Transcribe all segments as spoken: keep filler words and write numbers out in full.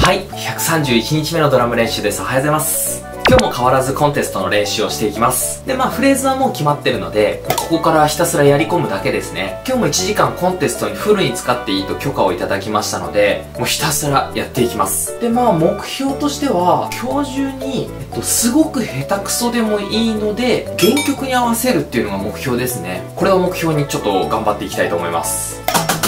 はい、ひゃくさんじゅういちにちめのドラム練習です。おはようございます。今日も変わらずコンテストの練習をしていきます。で、まあフレーズはもう決まってるので、ここからひたすらやり込むだけですね。今日もいちじかんコンテストにフルに使っていいと許可をいただきましたので、もうひたすらやっていきます。で、まあ目標としては、今日中に、えっと、すごく下手くそでもいいので、原曲に合わせるっていうのが目標ですね。これを目標にちょっと頑張っていきたいと思います。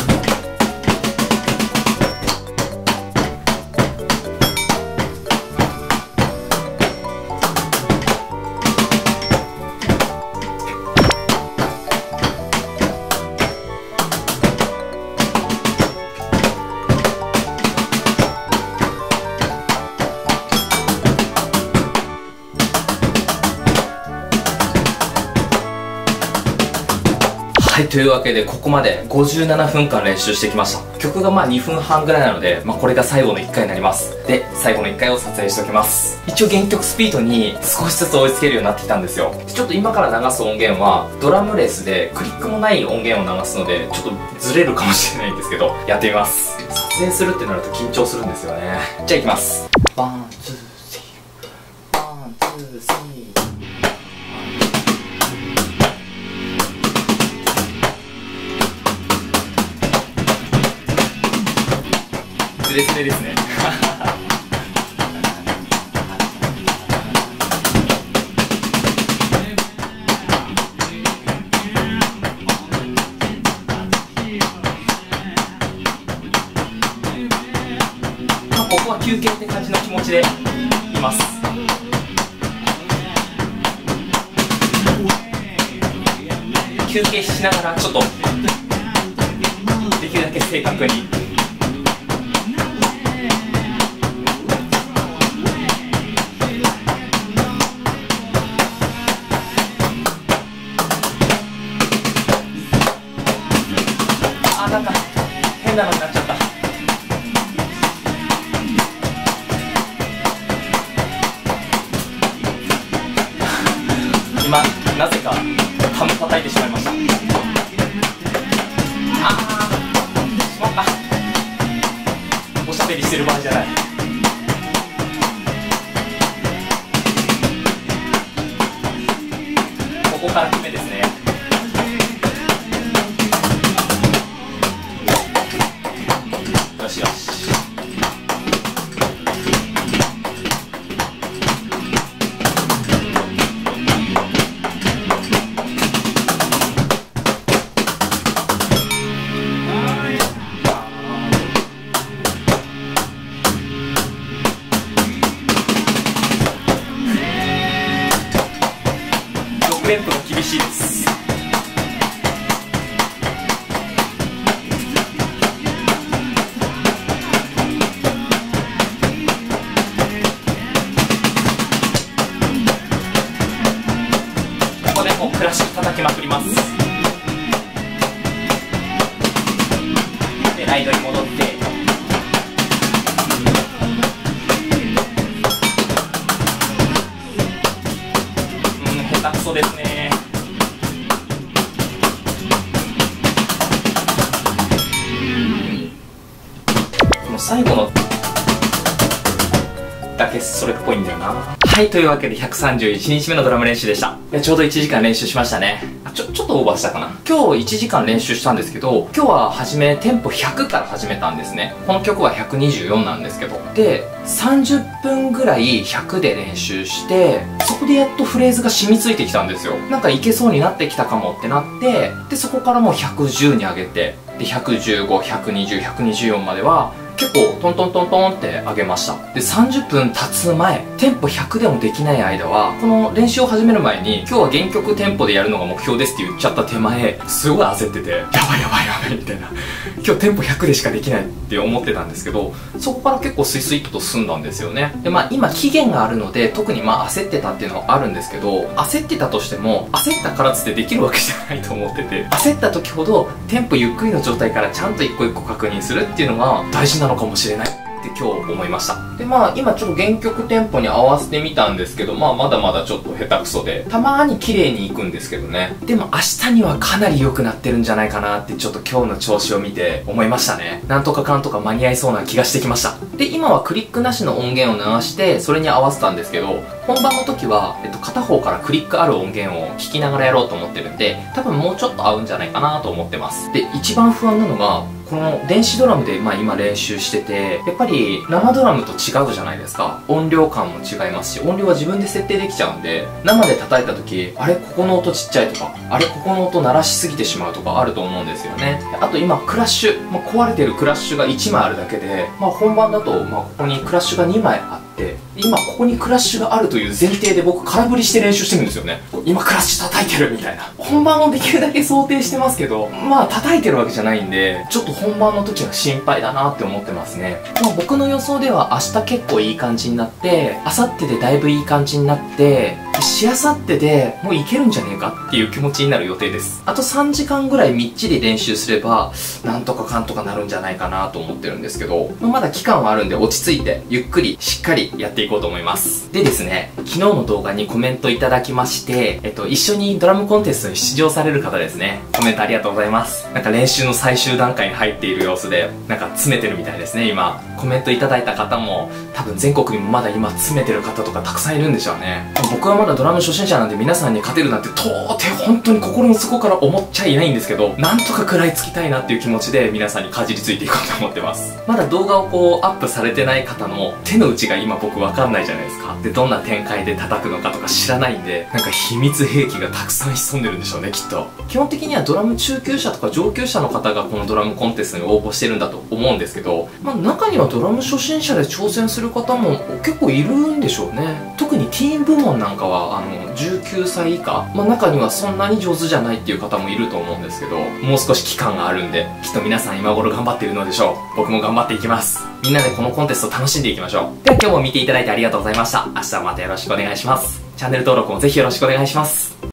はい、というわけでここまでごじゅうななふんかん練習してきました。曲がまあにふんはんぐらいなので、まあこれが最後のいっかいになります。で、最後のいっかいを撮影しておきます。一応原曲スピードに少しずつ追いつけるようになってきたんですよ。ちょっと今から流す音源はドラムレスでクリックもない音源を流すので、ちょっとずれるかもしれないんですけど、やってみます。撮影するってなると緊張するんですよね。じゃあいきます。ワン、ツー、スリー。ワン、ツー、スリー。スレスレですね。まあここは休憩って感じの気持ちでいます。休憩しながらちょっとできるだけ正確に。なんか変なのになっちゃった。今なぜかハム叩いてしまいました。あーしまった。おしゃべりしてる場合じゃない。ここから決めですね。よしよし。ろくれんぷが厳しいです。クラシック叩きまくります。でライドに戻って、うん下手くそですね。もう最後のだけそれっぽいんだよな。はい、というわけでひゃくさんじゅういちにちめのドラム練習でした。いやちょうどいちじかん練習しましたね。ちょ、ちょっとオーバーしたかな。今日いちじかん練習したんですけど、今日は初めテンポひゃくから始めたんですね。この曲はひゃくにじゅうよんなんですけど。で、さんじゅっぷんぐらいひゃくで練習して、そこでやっとフレーズが染みついてきたんですよ。なんかいけそうになってきたかもってなって、で、そこからもうひゃくじゅうに上げて、で、ひゃくじゅうご、ひゃくにじゅう、ひゃくにじゅうよんまでは、結構トントントントンって上げました。で、さんじゅっぷん経つ前、テンポひゃくでもできない間は、この練習を始める前に、今日は原曲テンポでやるのが目標ですって言っちゃった手前、すごい焦ってて、やばいやばいやばいみたいな。今日テンポひゃくでしかできないって思ってたんですけど、そこから結構スイスイっと進んだんですよね。で、まあ今期限があるので、特にまあ焦ってたっていうのはあるんですけど、焦ってたとしても、焦ったからっつってできるわけじゃないと思ってて、焦った時ほどテンポゆっくりの状態からちゃんと一個一個確認するっていうのが大事なのかもしれない。 って今日思いました。で、まあ今ちょっと原曲テンポに合わせてみたんですけど、まあまだまだちょっと下手くそで、たまーに綺麗にいくんですけどね。でも明日にはかなり良くなってるんじゃないかなってちょっと今日の調子を見て思いましたね。なんとかかんとか間に合いそうな気がしてきました。で、今はクリックなしの音源を流して、それに合わせたんですけど、本番の時は、えっと、片方からクリックある音源を聞きながらやろうと思ってるんで、多分もうちょっと合うんじゃないかなと思ってます。で、一番不安なのが、この電子ドラムで、まあ、今練習してて、やっぱり生ドラムと違うじゃないですか。音量感も違いますし、音量は自分で設定できちゃうんで、生で叩いた時、あれここの音ちっちゃいとか、あれここの音鳴らしすぎてしまうとかあると思うんですよね。あと今クラッシュ、まあ、壊れてるクラッシュがいちまいあるだけで、まあ、本番だと、まあ、ここにクラッシュがにまいあって、今ここにクラッシュがあるという前提で僕空振りして練習してるんですよね。今クラッシュ叩いてるみたいな。本番をできるだけ想定してますけど、まあ叩いてるわけじゃないんで、ちょっと本番の時は心配だなって思ってますね。まあ僕の予想では明日結構いい感じになって、明後日でだいぶいい感じになって、しあさってでもういけるんじゃねえかっていう気持ちになる予定です。あとさんじかんぐらいみっちり練習すれば、なんとかかんとかなるんじゃないかなと思ってるんですけど、まだ期間はあるんで落ち着いて、ゆっくりしっかりやっていこうと思います。でですね、昨日の動画にコメントいただきまして、えっと、一緒にドラムコンテストに出場される方ですね。コメントありがとうございます。なんか練習の最終段階に入っている様子で、なんか詰めてるみたいですね、今。コメントいただいた方も、多分全国にもまだ今詰めてる方とかたくさんいるんでしょうね。僕はまだドラム初心者なんで皆さんに勝てるなんて到底本当に心の底から思っちゃいないんですけど、なんとか食らいつきたいなっていう気持ちで皆さんにかじりついていこうと思ってます。まだ動画をこうアップされてない方の手の内が今僕わかんないじゃないですか。で、どんな展開で叩くのかとか知らないんで、なんか秘密兵器がたくさん潜んでるんでしょうね、きっと。基本的にはドラム中級者とか上級者の方がこのドラムコンテストに応募してるんだと思うんですけど、まあ中にはドラム初心者で挑戦する方も結構いるんでしょうね。特にティーン部門なんかは、あの、じゅうきゅうさい以下、まあ中にはそんなに上手じゃないっていう方もいると思うんですけど、もう少し期間があるんで、きっと皆さん今頃頑張っているのでしょう。僕も頑張っていきます。みんなでこのコンテスト楽しんでいきましょう。では今日も見ていただいてありがとうございました。明日はまたよろしくお願いします。チャンネル登録もぜひよろしくお願いします。